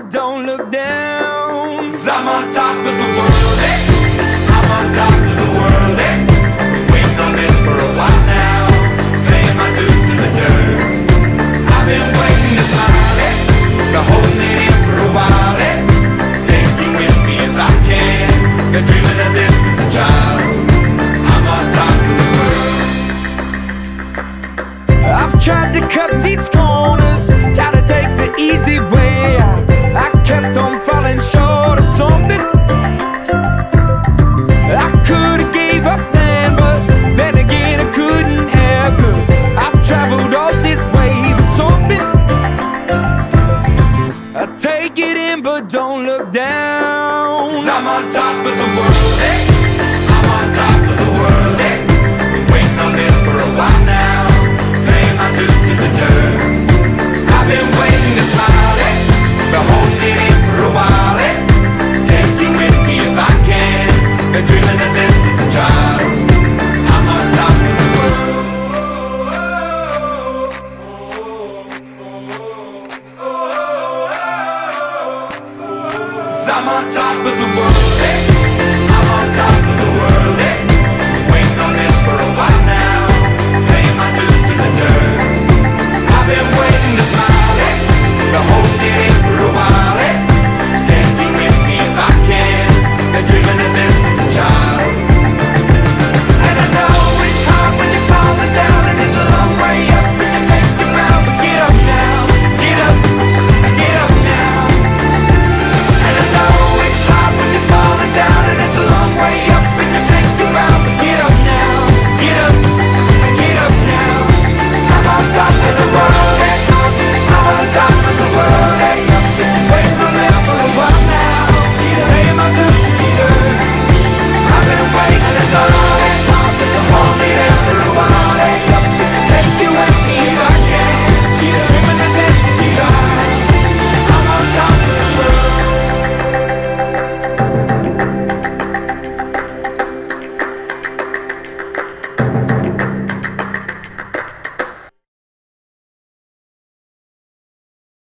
but don't look down. 'Cause I'm on top of the world, eh? I'm on top of the world, eh? Been waiting on this for a while now, paying my dues to the dirt. I've been waiting to smile, eh? Been holding it in for a while, eh? Take you with me if I can. Been dreaming of this since a child. I'm on top of the world. I've tried to cut these corners, tried to take the easy way. I kept on falling short of something. I could've gave up then, but then again I couldn't have. 'Cause I've traveled all this way for something. I take it in but don't look down. 'Cause I'm on top of the world, eh? I'm on top of the world, eh? Been waiting on this for a while now, paying my dues to the dirt. I've been waiting to smile, eh? Been holding it in for a while, eh? Take you with me if I can. Been dreaming of this since a child. I'm on top of the world. 'Cause I'm on top of the world, eh? I'm on top of the world, eh?